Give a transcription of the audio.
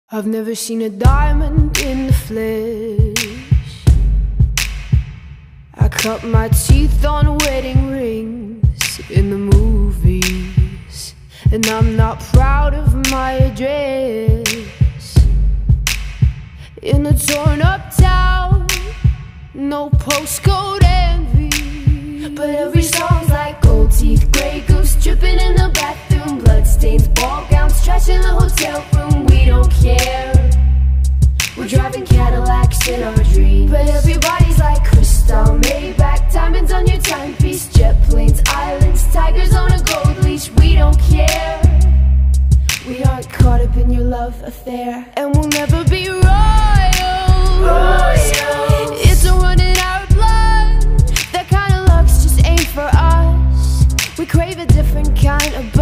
I've never seen a diamond in the flesh. I cut my teeth on wedding rings in the movies, and I'm not proud of my address. In a torn up town, no postcode envy, but every song's like gold teeth, grey goose dripping in the bathroom, bloodstains, ball gowns, trash in the hotel room. We don't care, we're driving Cadillacs in our dreams, but everybody's like crystal, Maybach, diamonds on your timepiece, jet planes, islands, tigers on a gold leash. We don't care, we aren't caught up in your love affair, and we'll never be royals. It's a run in our blood, that kind of luck's just ain't for us. We crave a different kind of